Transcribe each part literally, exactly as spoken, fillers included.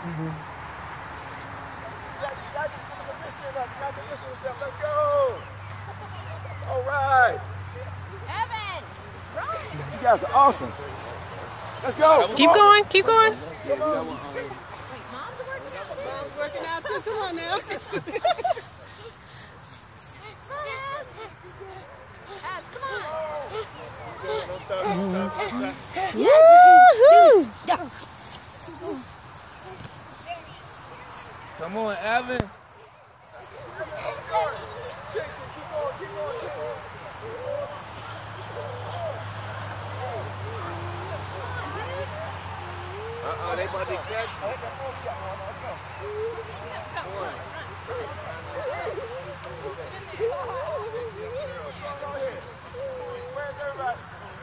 Mm-hmm. Let's go. All right. Evan, run. You guys are awesome. Let's go. Keep on. going. Keep going. Come on. Wait, Mom's working out too. Mom's working out too. Come on now. Abs, come on. Don't stop, don't stop, don't stop. Woohoo! Come on, Evan. Uh-uh, they about to catch you. Where's everybody?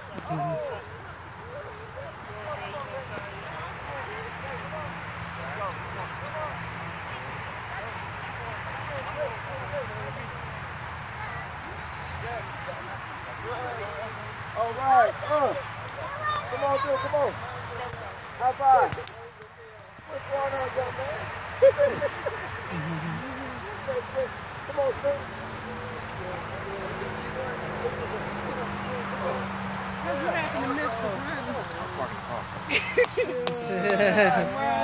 All right, uh, come on, dude, come on. High five. What's going on, young man? Come on, Spin. How'd you happen to miss the run? I'm parking the car.